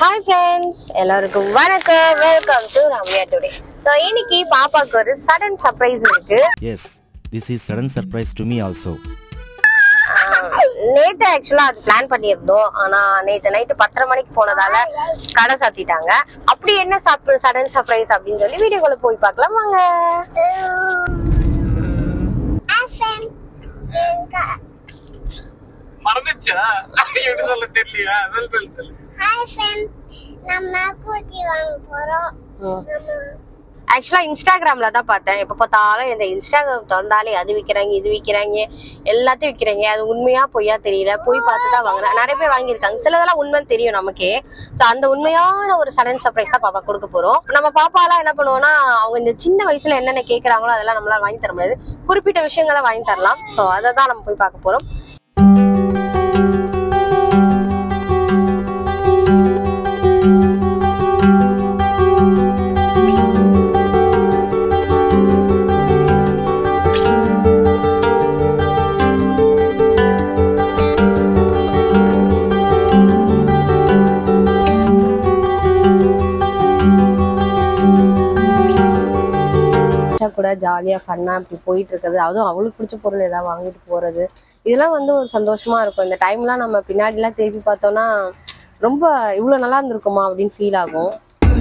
Hi friends, எல்லாருக்கும் வணக்கம். Welcome to Ramya Today. So இன்னைக்கு பாப்பாக்கு ஒரு sudden surprise இருக்கு. Yes, this is sudden surprise to me also. நேத்து ஆக்சுவலா அது பிளான் பண்ணியிருந்தோம். ஆனா நேத்து நைட்டு 10:30 மணிக்கு போனதால கடை சாத்திட்டாங்க. அப்படி என்ன sudden surprise அப்படின்னு சொல்லி வீடியோக்குள்ள போய் பார்க்கலாம் வாங்க. மறந்துச்சா எப்படி சொல்ல தெரியலையா சொல்லு. ஹாய் ஃப்ரெண்ட், நம்ம கூச்சி வாங்க போறோம். ஆக்சுவலா இன்ஸ்டாகிராம்ல தான் பார்த்தேன். எப்ப பார்த்தாலும் இந்த இன்ஸ்டாகிராம் திறந்தாலே அது விற்கிறாங்க இது விற்கிறாங்க எல்லாத்தையும் விற்கிறாங்க. அது உண்மையா பொய்யா தெரியல. போய் பார்த்து தான் வாங்குறேன். நிறைய பேர் வாங்கியிருக்காங்க. சிலதெல்லாம் உண்மைன்னு தெரியும் நமக்கே. ஸோ அந்த உண்மையான ஒரு சடன் சர்ப்ரைஸ் தான் பாப்பா கொடுக்க போறோம். நம்ம பாப்பாலாம் என்ன பண்ணுவோம்னா, அவங்க இந்த சின்ன வயசுல என்னென்ன கேட்கறாங்களோ அதெல்லாம் நம்மளால வாங்கி தர முடியாது. குறிப்பிட்ட விஷயங்களை வாங்கி தரலாம். ஸோ அதை தான் நம்ம போய் பார்க்க போறோம். கூட ஜாலியா ஃபன்னா அப்படி போயிட்டு இருக்குது. அதுவும் அவளுக்கு பிடிச்ச பொருள் ஏதாவது வாங்கிட்டு போறது, இதெல்லாம் வந்து ஒரு சந்தோஷமா இருக்கும். இந்த டைம்லாம் நம்ம பின்னாடி எல்லாம் திருப்பி பார்த்தோம்னா ரொம்ப இவ்வளவு நல்லா இருந்திருக்குமா அப்படின்னு ஃபீல் ஆகும்.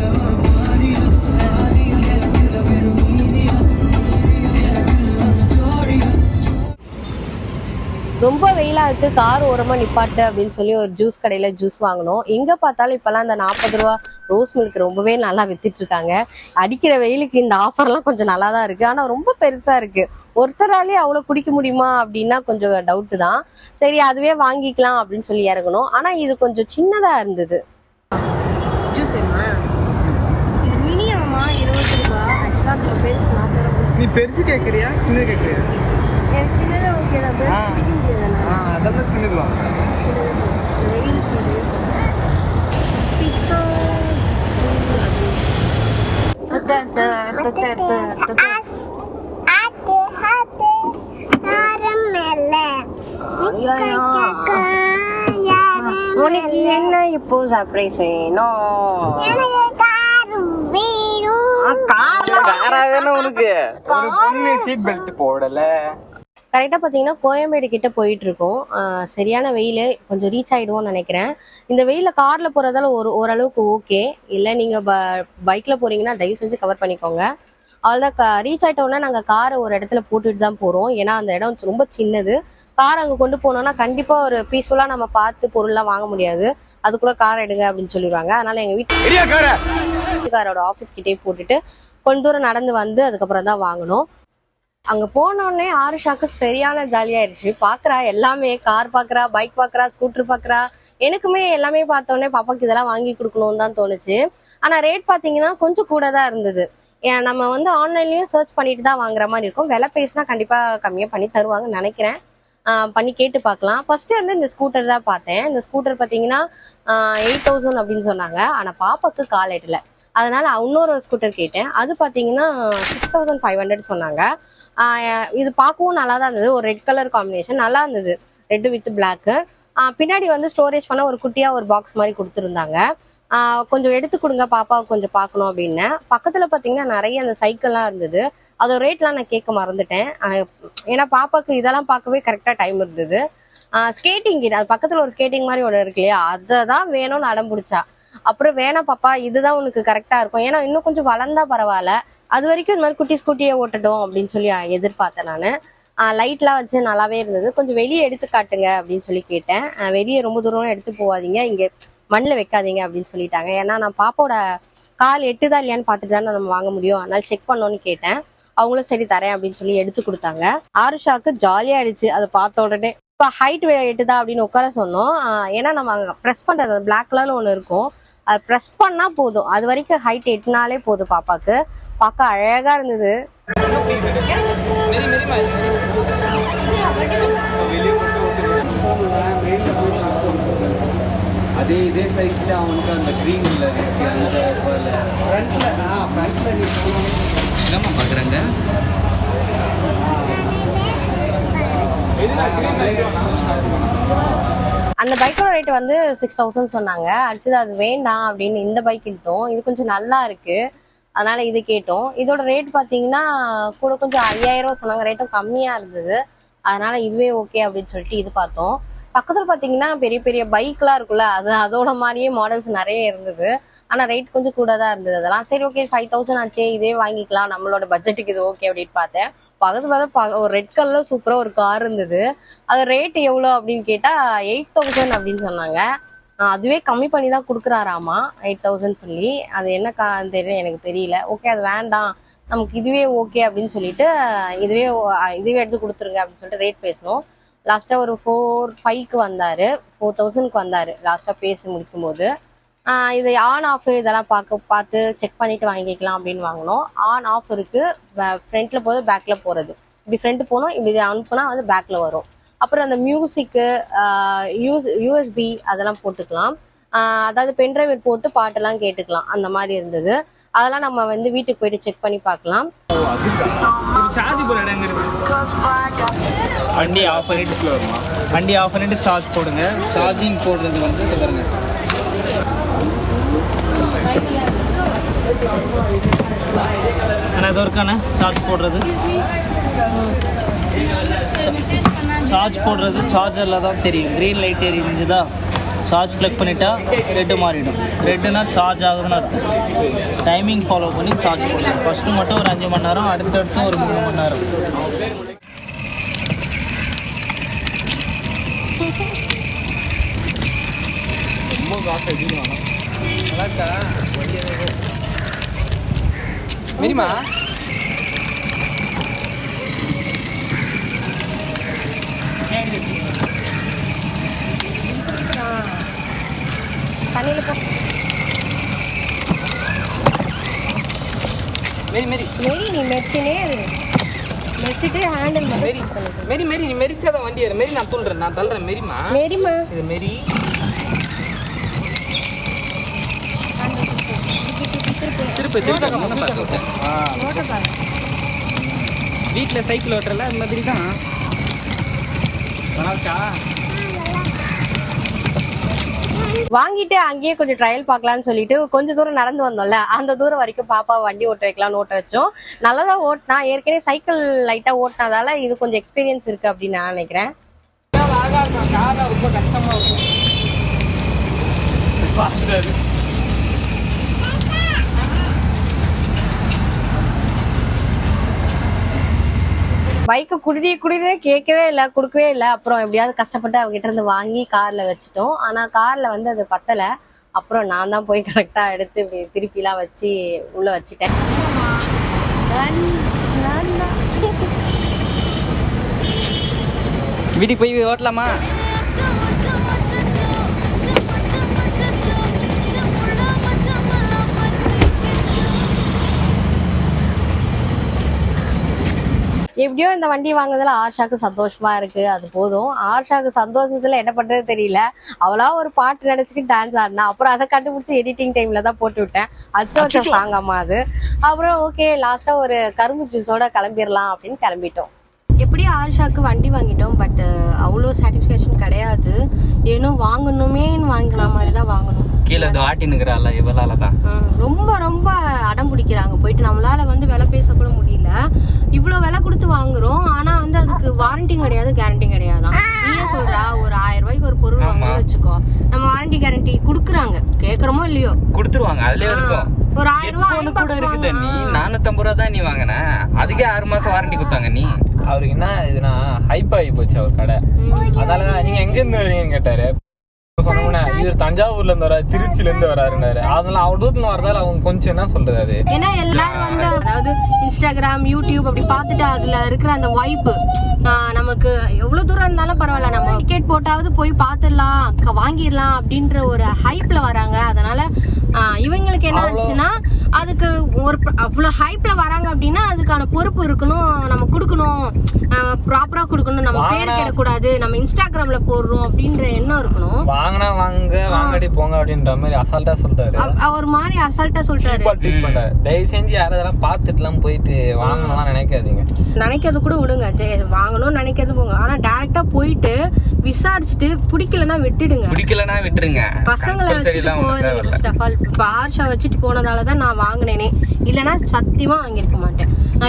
ரொம்ப வெயிலா இருக்கு, கார் ஓரமா நிப்பாட்டு அப்படின்னு சொல்லி ஒரு ஜூஸ் கடையில ஜூஸ் வாங்கணும். எங்க பார்த்தாலும் இப்பெல்லாம் இந்த 40 ரூபா ரோஸ் மில்க் ரொம்பவே நல்லா வித்துட்டு இருக்காங்க. அடிக்கிற வெயிலுக்கு இந்த ஆஃபர்லாம் கொஞ்சம் நல்லா தான் இருக்கு. ஆனா ரொம்ப பெருசா இருக்கு. ஒருத்தராலே அவ்வளவு குடிக்க முடியுமா அப்படின்னா கொஞ்சம் டவுட் தான். சரி அதுவே வாங்கிக்கலாம் அப்படின்னு சொல்லி இறங்கணும். ஆனா இது கொஞ்சம் சின்னதா இருந்தது. ஜூஸ் வேணுமா? இது மினிமமா 20 ரூபாய். ஆக்சுவலா பெருசு 40 ரூபாய். நீ பெருசு கேக்குறியா சின்னது கேக்குறியா? எனக்கு சின்னதா ஓகே தான். பெருசு பிடிக்க முடியாது. அதெல்லாம் சின்னதுலாம் உனக்கு என்ன இப்போ சர்ப்ரைஸ் வேணும்? உனக்கு ஒரு பொண்ணு சீட் பெல்ட் போடல. கரெக்டா பாத்தீங்கன்னா கோயம்பேடு கிட்ட போயிட்டு இருக்கோம். சரியான வெயில், கொஞ்சம் ரீச் ஆயிடுவோம்னு நினைக்கிறேன். இந்த வெயில கார்ல போறதால ஓரளவுக்கு ஓகே. இல்ல நீங்க பைக்ல போறீங்கன்னா தயவு செஞ்சு கவர் பண்ணிக்கோங்க. அவ்வளவுதான். ரீச் ஆயிட்டோம்னா நாங்க காரை ஒரு இடத்துல போட்டுட்டு தான் போறோம். ஏன்னா அந்த இடம் ரொம்ப சின்னது. கார் அங்க கொண்டு போனோம்னா கண்டிப்பா ஒரு பீஸ்ஃபுல்லா நம்ம பார்த்து பொருள்லாம் வாங்க முடியாது. அதுக்குள்ள கார் எடுங்க அப்படின்னு சொல்லிடுவாங்க. அதனால எங்க வீட்டுக்காரோட ஆபீஸ் கிட்டே போட்டுட்டு கொஞ்ச தூரம் நடந்து வந்து அதுக்கப்புறம் தான் வாங்கணும். அங்க போனோடனே ஆருஷாக்கு சரியான ஜாலியாயிருச்சு. பாக்குறா எல்லாமே, கார் பாக்குறா, பைக் பாக்குறா, ஸ்கூட்டர் பாக்குறா. எனக்குமே எல்லாமே பார்த்தோன்னே பாப்பாக்கு இதெல்லாம் வாங்கி கொடுக்கணும்னு தான் தோணுச்சு. ஆனா ரேட் பாத்தீங்கன்னா கொஞ்சம் கூட தான் இருந்தது. நம்ம வந்து ஆன்லைன்லயும் சர்ச் பண்ணிட்டு தான் வாங்குற மாதிரி இருக்கும். விலை பேசினா கண்டிப்பா கம்மியா பண்ணி தருவாங்கன்னு நினைக்கிறேன். பண்ணி கேட்டு பார்க்கலாம். ஃபர்ஸ்ட் வந்து இந்த ஸ்கூட்டர் தான் பார்த்தேன். இந்த ஸ்கூட்டர் பாத்தீங்கன்னா 8000 அப்படின்னு சொன்னாங்க. ஆனா பாப்பாக்கு கால் எட்டல. அதனால இன்னொரு ஸ்கூட்டர் கேட்டேன். அது பாத்தீங்கன்னா 6500 சொன்னாங்க. இது பார்க்கவும் நல்லா தான் இருந்தது. ஒரு ரெட் கலர் காம்பினேஷன் நல்லா இருந்தது, ரெட் வித் பிளாக். பின்னாடி வந்து ஸ்டோரேஜ் பண்ண ஒரு குட்டியா ஒரு பாக்ஸ் மாதிரி கொடுத்துருந்தாங்க. கொஞ்சம் எடுத்து கொடுங்க பாப்பாவுக்கு கொஞ்சம் பார்க்கணும் அப்படின்னு. பக்கத்துல பாத்தீங்கன்னா நிறைய அந்த சைக்கிள்லாம் இருந்தது. அதோட ரேட்லாம் நான் கேட்க மறந்துட்டேன். ஏன்னா பாப்பாக்கு இதெல்லாம் பார்க்கவே கரெக்டா டைம் இருந்தது. ஸ்கேட்டிங் அது பக்கத்துல ஒரு ஸ்கேட்டிங் மாதிரி ஒன்று இருக்கு இல்லையா, அதை தான் வேணும்னு அடம் பிடிச்சா. அப்புறம் வேணாம் பாப்பா, இதுதான் உனக்கு கரெக்டா இருக்கும். ஏன்னா இன்னும் கொஞ்சம் வளர்ந்தா பரவாயில்ல, அது வரைக்கும் இந்த மாதிரி குட்டி ஸ்கூட்டியை ஓட்டட்டும் அப்படின்னு சொல்லி எதிர்பார்த்தேன் நானு. லைட்லாம் வச்சு நல்லாவே இருந்தது. கொஞ்சம் வெளியே எடுத்து காட்டுங்க அப்படின்னு சொல்லி கேட்டேன். வெளியே ரொம்ப தூரம் எடுத்து போவாதீங்க, இங்க மண்ணில் வைக்காதீங்க அப்படின்னு சொல்லிட்டாங்க. ஏன்னா நான் பாப்பாவோட கால் எட்டுதா இல்லையான்னு பார்த்துட்டு தானே நம்ம வாங்க முடியும். அதனால செக் பண்ணோன்னு கேட்டேன். அவங்களும் சரி தரேன் அப்படின்னு சொல்லி எடுத்து கொடுத்தாங்க. ஆருஷாக்கு ஜாலியா ஆயிடுச்சு அதை பார்த்த உடனே. இப்போ ஹைட் எட்டுதா அப்படின்னு உட்கார சொன்னோம். ஏன்னா நம்ம அங்கே ப்ரெஸ் பண்றது அந்த பிளாக் கலர்ல ஒன்று இருக்கும், அது ப்ரெஸ் பண்ணா போதும். அது வரைக்கும் ஹைட் எட்டுனாலே போதும். பாப்பாக்கு பார்க்க அழகா இருந்தது. அதே இதே சைஸ்ல அவனுக்கு அந்த கிரீன்ல என்னம்மா பாக்குறாங்க? அந்த பைக்கோட ரேட் வந்து 6000 சொன்னாங்க. அடுத்தது அது வேண்டாம் அப்படின்னு இந்த பைக் எடுத்தோம். இது கொஞ்சம் நல்லா இருக்கு, அதனால இது கேட்டோம். இதோட ரேட் பாத்தீங்கன்னா கூட கொஞ்சம் 5000 சொன்னாங்க, ரேட்டும் கம்மியா இருந்தது. அதனால இதுவே ஓகே அப்படின்னு சொல்லிட்டு இது பார்த்தோம். பக்கத்துல பாத்தீங்கன்னா பெரிய பெரிய பைக்லாம் இருக்குல்ல, அதோட மாதிரியே மாடல்ஸ் நிறைய இருந்தது. ஆனா ரேட் கொஞ்சம் கூட தான் இருந்தது. அதெல்லாம் சரி ஓகே 5000 ஆச்சே, இதே வாங்கிக்கலாம், நம்மளோட பட்ஜெட்டுக்கு இது ஓகே அப்படின்னு பார்த்தேன். பக்கத்துல ஒரு ரெட் கலர்ல சூப்பரா ஒரு கார் இருந்தது. அது ரேட் எவ்வளோ அப்படின்னு கேட்டா 8000 அப்படின்னு சொன்னாங்க. அதுவே கம்மி பண்ணி தான் கொடுக்குறாராமா 8000 சொல்லி. அது என்ன தெரியும் எனக்கு தெரியல. ஓகே அது வேண்டாம், நமக்கு இதுவே ஓகே அப்படின்னு சொல்லிட்டு இதுவே எடுத்து கொடுத்துருங்க அப்படின்னு சொல்லிட்டு ரேட் பேசணும். லாஸ்டா ஒரு 4,500க்கு வந்தாரு, 4000க்கு வந்தாரு லாஸ்டா பேசி முடிக்கும் போது. இது ஆன் ஆஃப் இதெல்லாம் பார்த்து செக் பண்ணிட்டு வாங்கிக்கலாம் அப்படின்னு வாங்கினோம். ஆன் ஆஃப் இருக்கு, ஃப்ரண்ட்ல போது பேக்ல போறது. இப்படி ஃப்ரண்ட் போனோம், இப்படி அனுப்புனா வந்து பேக்ல வரும். அப்புறம் அந்த மியூசிக்கு யூஎஸ்பி அதெல்லாம் போட்டுக்கலாம். அதாவது பென்ட்ரைவ் போட்டு பாட்டெல்லாம் கேட்டுக்கலாம், அந்த மாதிரி இருந்தது. அதெல்லாம் நம்ம வந்து வீட்டுக்கு போயிட்டு செக் பண்ணி பார்க்கலாம். வண்டி ஆஃப் பண்ணிட்டு சார்ஜ் போடுங்க. சார்ஜிங் போடுறது வந்து பாருங்க, அது ஒருக்கான சார்ஜ் போடுறது சார்ஜரில் தான் தெரியும். க்ரீன் லைட் எரிஞ்சுதா, சார்ஜ் ப்ளக் பண்ணிட்டா ரெட்டு மாறிடும். ரெட்டுனா சார்ஜ் ஆகுதுன்னு அர்த்தம். டைமிங் ஃபாலோ பண்ணி சார்ஜ் போடணும். ஃபஸ்ட்டு மட்டும் ஒரு 5 மணி நேரம், அடுத்தடுத்து ஒரு 3 மணி நேரம். ரொம்ப காசு அதிகம். நல்லாட்டா மெரிமா தண்ணியில் போ. மேரி மேரி மேரி நீ மெச்சினே மெச்சிட்டு ஹேண்டில் மேரி மேரி மேரி நீ மெரிச்சாதான் வண்டி ஏறு. மேரி நான் தள்ளுறேன், நான் தள்ளுறேன். மெரிமா மேரிமா இது மேரி திருப்பி வீட்டில் சைக்கிள் ஓட்டுறல அது மாதிரி தான். வாங்கிட்டு அங்கேயே கொஞ்சம் ட்ரையல் பார்க்கலாம்னு சொல்லிட்டு கொஞ்சம் தூரம் நடந்து வந்தோம்ல, அந்த தூரம் வரைக்கும் பாப்பா வண்டி ஓட்ட வைக்கலாம்னு ஓட்ட வச்சோம். நல்லதா ஓட்டினா, ஏற்கனவே சைக்கிள் லைட்டா ஓட்டினதால இது கொஞ்சம் எக்ஸ்பீரியன்ஸ் இருக்கு அப்படின்னு நான் நினைக்கிறேன். ரொம்ப கஷ்டமா இருக்கும். பைக்கு குடியே கேட்கவே இல்லை, கொடுக்கவே இல்லை. அப்புறம் எப்படியாவது கஷ்டப்பட்டு அவகிட்ட இருந்து வாங்கி கார்ல வச்சுட்டோம். ஆனா கார்ல வந்து அது பத்தல. அப்புறம் நான் தான் போய் கரெக்டா எடுத்து இப்படி திருப்பிலாம் வச்சு உள்ள வச்சுட்டேன். வீட்டுக்கு போய் ஓட்டலாமா? எப்படியோ இந்த வண்டி வாங்குறதுல ஆர்ஷாக்கு சந்தோஷமா இருக்கு, அது போதும். ஆர்ஷாக்கு சந்தோஷத்துல என்ன பண்றது தெரியல. அவளா ஒரு பாட்டு நடிச்சுட்டு டான்ஸ் ஆடினா, அப்புறம் அதை கண்டுபிடிச்சு எடிட்டிங் டைம்ல தான் போட்டு விட்டேன். அச்சோ சாங்கம்மா அது. அப்புறம் ஓகே லாஸ்டா ஒரு கரும்பு ஜூஸோட கிளம்பிடலாம் அப்படின்னு கிளம்பிட்டோம். எப்படி ஆர்ஷாக்கு வண்டி வாங்கிட்டோம், பட் அவ்வளோ சாட்டிஸ்ஃபேக்ஷன் கிடையாது. ஏன்னோ வாங்கணுமேன்னு வாங்கின மாதிரி தான் வாங்கணும். கீழே ஆட்டினுக்குறாள் இவளால தான் ரொம்ப ரொம்ப அடம் பிடிக்கிறாங்க. போயிட்டு நம்மளால வந்து விலை பேசக்கூட முடியல. இவ்வளோ விலை கொடுத்து வாங்குறோம், ஆனா வந்து அதுக்கு வாரண்டியும் கிடையாது, கேரண்டியும் கிடையாதான். நீயே சொல்றா, ஒரு 1000 ரூபாய்க்கு ஒரு பொருள் வாங்கணும்னு வச்சுக்கோ, நம்ம வாரண்டி கேரண்டி குடுக்குறாங்க, கேக்குறோமோ இல்லையோ கொடுத்துருவாங்க. அதுலயே இருக்கும். ஒரு 1000 ரூபாய் கூட இருக்குது. நீ 450 ரூபா தான் நீ வாங்கின, அதுக்கே 6 மாசம் வாரண்டி கொடுத்தாங்க. நீ அவருக்கு என்ன இதுனா ஹைப் ஆகி போச்சு அவர் கடை. அதனால நீங்க எங்க இருந்து வரீங்கன்னு கேட்டாரு. இவர் தஞ்சாவூர்ல இருந்து வராரு, திருச்சில இருந்து வராருன்னாரு. அதெல்லாம் அவர் தூரத்துல வரதால அவங்க கொஞ்சம் என்ன சொல்றது, அது ஏன்னா எல்லாரும் வந்து அதாவது இன்ஸ்டாகிராம் யூடியூப் அப்படி பார்த்துட்டு அதுல இருக்கிற அந்த வைப்பு நமக்கு எவ்வளவு தூரம் இருந்தாலும் பரவாயில்ல, நம்ம டிக்கெட் போட்டாவது போய் பார்த்துடலாம் வாங்கிடலாம் அப்படின்ற ஒரு ஹைப்ல வராங்க. அதனால இவங்களுக்கு என்ன ஆச்சுன்னா அதுக்கு ஒரு அவ்வளோ ஹைப்ல வராங்க அப்படின்னா அதுக்கான பொறுப்பு இருக்கணும், நம்ம கொடுக்கணும், ப்ராப்பரா கொடுக்கணும், நம்ம பேர் கிடக்கூடாது, நம்ம இன்ஸ்டாகிராம்ல போடுறோம் அப்படின்ற எண்ணம் இருக்கணும். வாங்கினா வாங்கடி போங்க அப்படின்ற மாதிரி அசால்ட்டா சொல்றாரு. ஒரு மாதிரி அசால்ட்டா சொல்றாரு. தயவு செஞ்சு யாரெல்லாம் பார்த்துட்டுலாம் போயிட்டு வாங்கலாம் நினைக்காதீங்க. நினைக்கிறது கூட விடுங்க, வாங்கணும்னு நினைக்கிறது போங்க. ஆனா டைரக்டா போயிட்டு விசாரிச்சுட்டு பிடிக்கலன்னா விட்டுடுங்க. பிடிக்கலன்னா விட்டுருங்க. பசங்களை வச்சுட்டு போறீங்க. ஃபர்ஸ்ட் ஆஃப் ஆல் பார்ஷா வச்சுட்டு போனதாலதான் நான் வாங்கினேனே, இல்லைன்னா சத்தியமா வாங்கியிருக்க மாட்டேன்.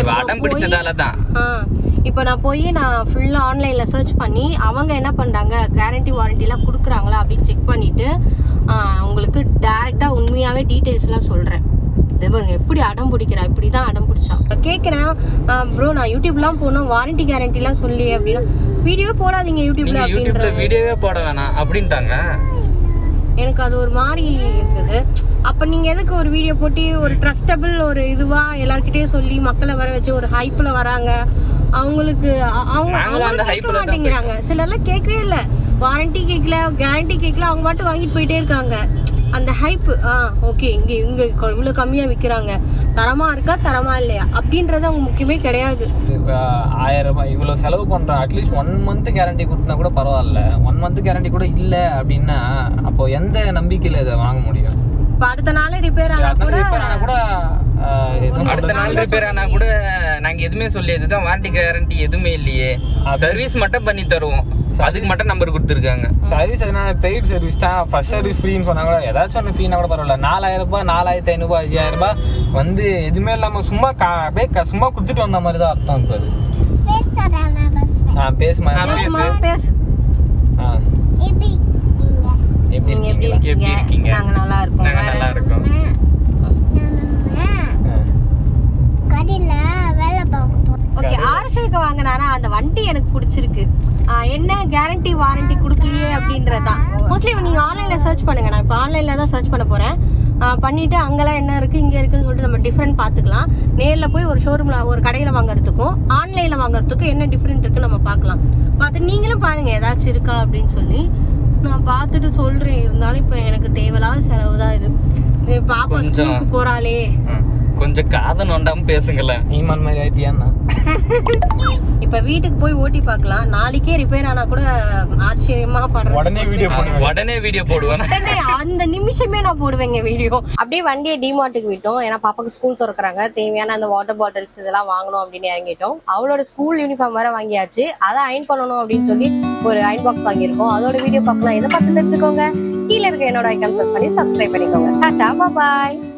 இப்போ நான் போய் நான் ஃபுல்லாக ஆன்லைனில் சர்ச் பண்ணி அவங்க என்ன பண்ணுறாங்க, கேரண்டி வாரண்டிலாம் கொடுக்குறாங்களா அப்படின்னு செக் பண்ணிவிட்டு உங்களுக்கு டேரெக்டாக உண்மையாகவே டீட்டெயில்ஸ்லாம் சொல்கிறேன். இது பாருங்க எப்படி அடம் பிடிக்கிறா, இப்படி தான் அடம் பிடிச்சா. கேட்குறேன் ப்ரோ நான் யூடியூப்லாம் போகணும், வாரண்டி கேரண்டிலாம் சொல்லி அப்படின்னா வீடியோ போடாதீங்க யூடியூப்ல அப்படின்ற. வீடியோவே போட வேணாம் அப்படின்ட்டாங்க. எனக்கு அது ஒரு மாதிரி இருந்தது. அப்போ நீங்கள் எதுக்கு ஒரு வீடியோ போட்டு ஒரு ட்ரஸ்டபிள் ஒரு இதுவாக எல்லாருக்கிட்டையும் சொல்லி மக்களை வர வச்சு ஒரு ஹைப்பில் வராங்க, அவங்களுக்கு அவங்க கேட்க மாட்டேங்கிறாங்க. சிலர்லாம் கேட்கவே இல்லை, வாரண்டி கேட்கல கேரண்டி கேட்கல, அவங்க மட்டும் வாங்கிட்டு போயிட்டே இருக்காங்க. அந்த ஹைப்பு ஓகே இங்கே இவ்வளோ கம்மியாக விற்கிறாங்க, தரமாக இருக்கா தரமாக இல்லையா அப்படின்றது அவங்க முக்கியமே கிடையாது. 1000 ரூபாய் இவ்வளோ செலவு பண்ணுறோம், அட்லீஸ்ட் 1 month கேரண்டி கொடுத்தா கூட பரவாயில்ல. 1 month கேரண்டி கூட இல்லை அப்படின்னா அப்போ எந்த நம்பிக்கையில் இதை வாங்க முடியும்? இப்போ அடுத்த நாளே ரிப்பேர் ஆனால் கூட அடுத்த நாள் ரிப்பேர் ஆனா கூட நாங்க எதுவுமே சொல்லி இதுதான் வாரண்டி கேரண்டி எதுவுமே இல்லையே, சர்வீஸ் மட்டும் பண்ணி தருவோம், அதுக்கு மட்டும் நம்பர் கொடுத்துருக்காங்க. சர்வீஸ் எதுனா பெய்ட் சர்வீஸ் தான், ஃபர்ஸ்ட் சர்வீஸ் ஃப்ரீன்னு சொன்னா கூட ஏதாச்சும் ஒன்று ஃப்ரீனா கூட பரவாயில்ல. 4000 ரூபாய் 4500 ரூபாய் 5000 ரூபாய் வந்து எதுவுமே இல்லாமல் சும்மா அப்படியே சும்மா கொடுத்துட்டு வந்த மாதிரி தான் அர்த்தம் இருக்காது. பேசுமா பேசு. எப்படி இருக்கீங்க? நாங்க நல்லா இருக்கோம். நாங்க நல்லா இருக்கோம். ஓகே, ஆர்ஷலுக்கு வாங்கினாரா அந்த வண்டி எனக்கு பிடிச்சிருக்கு. என்ன கேரண்டி வாரண்டி கொடுக்கலையே அப்படின்றதான். மோஸ்ட்லி நீங்கள் ஆன்லைனில் சர்ச் பண்ணுங்க. நான் இப்போ ஆன்லைனில் தான் சர்ச் பண்ண போகிறேன். பண்ணிவிட்டு அங்கெல்லாம் என்ன இருக்குது இங்கே இருக்குதுன்னு சொல்லிட்டு நம்ம டிஃப்ரெண்ட் பார்த்துக்கலாம். நேரில் போய் ஒரு ஷோரூமில் ஒரு கடையில் வாங்குறதுக்கும் ஆன்லைனில் வாங்குறதுக்கும் என்ன டிஃப்ரெண்ட் இருக்குன்னு நம்ம பார்க்கலாம். பார்த்து நீங்களும் பாருங்கள் ஏதாச்சும் இருக்கா அப்படின்னு சொல்லி. நான் பார்த்துட்டு சொல்கிறேன். இருந்தாலும் இப்போ எனக்கு தேவையில்லாத செலவு தான் இது. பாப்பா ஸ்கூலுக்கு போகிறாளே, கொஞ்சம் காதை நோண்டாம பேசுங்களேன். ஈமான் மாதிரி ஆயிட்டியான்னா இப்ப வீட்டுக்கு போய் ஓட்டி பார்க்கலாம். நாளைக்கே ரிப்பேர் ஆனா கூட ஆச்சரியமா படுறேன். உடனே வீடியோ போடுவேன். அந்த நிமிஷமே நான் போடுவேங்க வீடியோ. அப்படியே வண்டியை டிமார்ட்டுக்கு விட்டோம். ஏன்னா பாப்பாக்கு ஸ்கூல் திறக்கிறாங்க, தேவையான அந்த வாட்டர் பாட்டில்ஸ் இதெல்லாம் வாங்கணும் அப்படின்னு இறங்கிட்டோம். அவளோட ஸ்கூல் யூனிஃபார்ம் வேற வாங்கியாச்சு. அதை அயன் பண்ணணும் அப்படின்னு சொல்லி ஒரு அயன் பாக்ஸ் வாங்கியிருக்கோம். அதோட வீடியோ பார்க்கலாம். எதை பார்த்து தெரிஞ்சுக்கோங்க. கீழே இருக்க என்னோட ஐக்கான் பிரஸ் பண்ணி சப்ஸ்கிரைப் பண்ணிக்கோங்க. டாடா பாய்.